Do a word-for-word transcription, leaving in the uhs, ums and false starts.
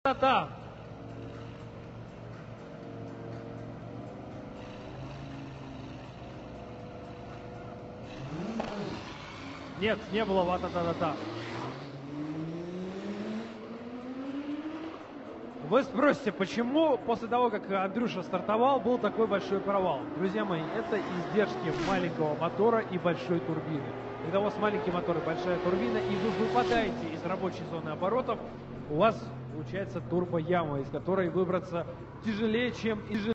Да. Нет, не было вата-та-та-та. Вы спросите, почему после того, как Андрюша стартовал, был такой большой провал? Друзья мои, это издержки маленького мотора и большой турбины. Когда у вас маленький мотор и большая турбина, и вы выпадаете из рабочей зоны оборотов, у вас получается турбояма, из которой выбраться тяжелее, чем из